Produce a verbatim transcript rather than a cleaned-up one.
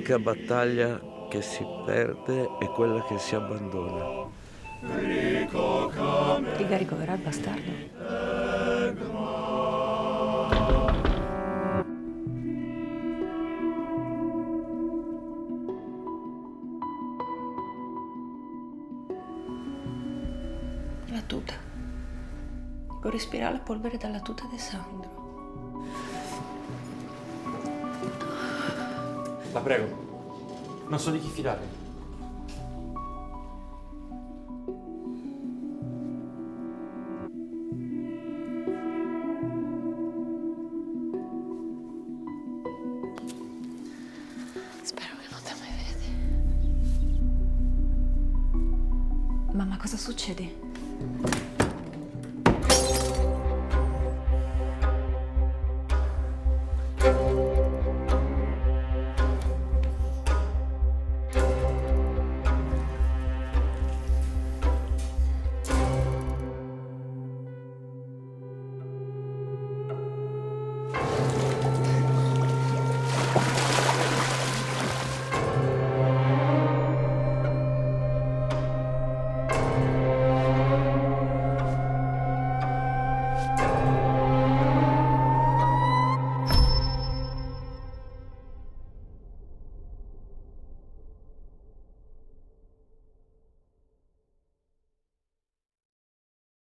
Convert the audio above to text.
L'unica battaglia che si perde è quella che si abbandona. Riga ricoverà il bastardo. La tuta. Devo respirare la polvere dalla tuta di Sandro. La prego, non so di chi fidare. Spero che non te mai vedi. Mamma, cosa succede?